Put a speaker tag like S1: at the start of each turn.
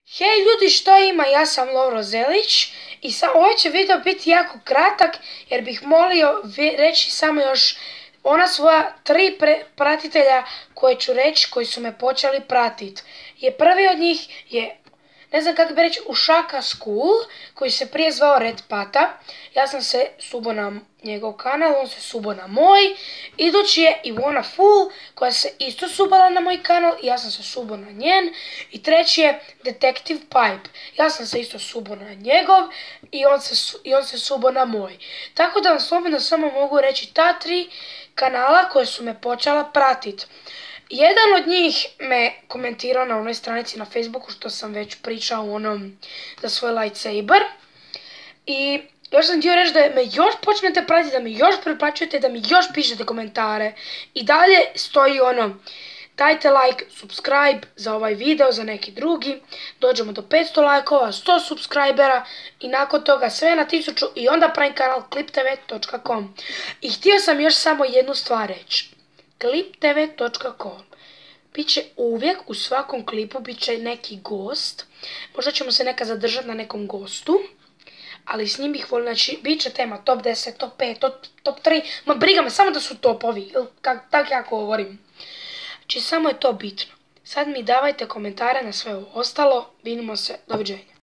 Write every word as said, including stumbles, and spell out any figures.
S1: Hej ljudi, što ima? Ja sam Lovro Zelić i sa, ovaj će video biti jako kratak jer bih molio reći samo još ona svoja tri pre, pratitelja koje ću reći koji su me počeli pratiti. Je prvi od njih je, ne znam kako bi reći, Ušaka School, koji se prije zvao Red Pata. Ja sam se subo na njegov kanal, on se subo na moj. Idući je Ivona Full, koja se isto subala na moj kanal i ja sam se subo na njen. I treći je Detective Pipe. Ja sam se isto subo na njegov i on se, i on se subo na moj. Tako da vam slobodno samo mogu reći ta tri kanala koje su me počela pratiti. Jedan od njih me komentirao na onoj stranici na Facebooku što sam već pričao u onom za svoj lightsaber. I još sam htio reći da me još počnete pratiti, da mi još preplaćujete, da mi još pišete komentare. I dalje stoji ono, dajte like, subscribe za ovaj video, za neki drugi. Dođemo do petsto lajkova, sto subscribera i nakon toga sve na tisuću i onda pravim kanal clip t v točka com. I htio sam još samo jednu stvar reći. clip t v točka com. Biće uvijek u svakom klipu biće neki gost. Možda ćemo se nekad zadržati na nekom gostu. Ali s njim bih volio, znači, bit će tema top deset, top pet, top, top tri. Ma briga me, samo da su topovi. Tako ja govorim. Znači, samo je to bitno. Sad mi davajte komentare na sve ovo ostalo. Vidimo se. Doviđenja.